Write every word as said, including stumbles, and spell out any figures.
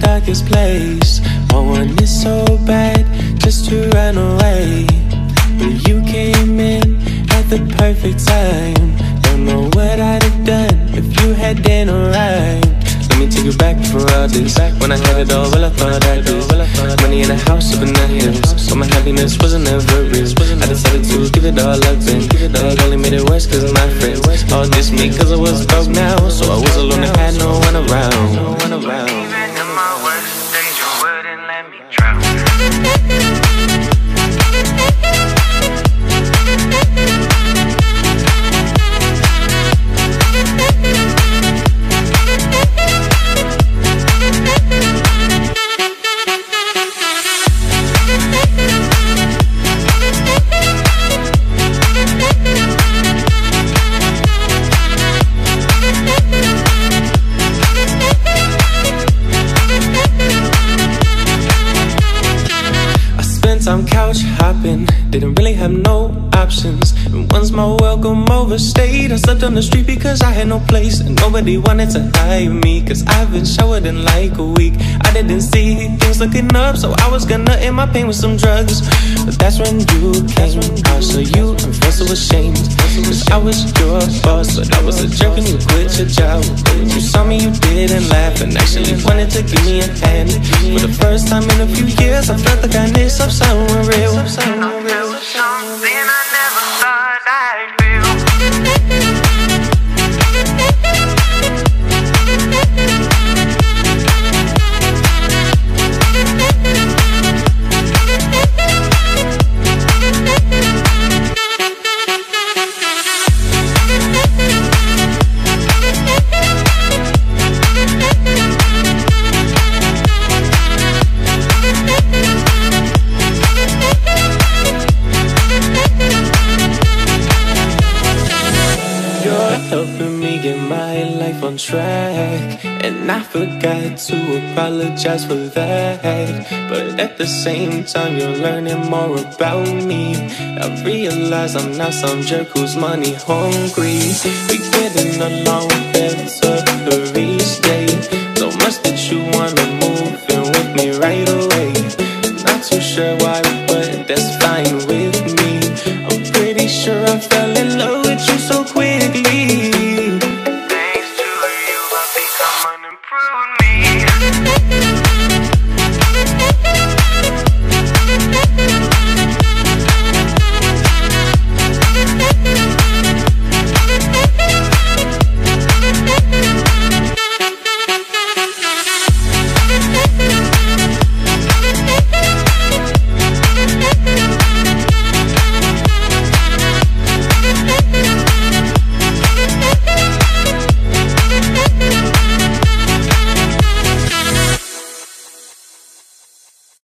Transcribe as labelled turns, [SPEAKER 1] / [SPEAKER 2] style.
[SPEAKER 1] darkest place. I want it so bad just to run away, but you came in at the perfect time. Don't know what I'd have done if you hadn't arrived. Let me take you back for all this. When I had it all, well I thought I did. Money in a house up in the hills, so my happiness wasn't ever real. I decided to give it all up and it only made it worse cause my friends all dissed me cause I was broke now. So I was alone and had no one around.
[SPEAKER 2] Even in my worst days you wouldn't let me drown.
[SPEAKER 1] I'm couch hopping, didn't really have no options. And once my welcome overstayed, I slept on the street because I had no place. And nobody wanted to hire me, cause I've been showered in like a week. I didn't see things looking up, so I was gonna end my pain with some drugs. But that's when you came, I saw you and felt so ashamed, cause I was your boss, but I was a jerk and you quit your job. You saw me, you didn't laugh, and actually wanted to give me a hand. For the first time in a few years, I felt the kindness of someone real.
[SPEAKER 2] I feel something I never thought I'd feel.
[SPEAKER 1] Helping me get my life on track, and I forgot to apologize for that. But at the same time, you're learning more about me. I realize I'm not some jerk who's money hungry. We getting along better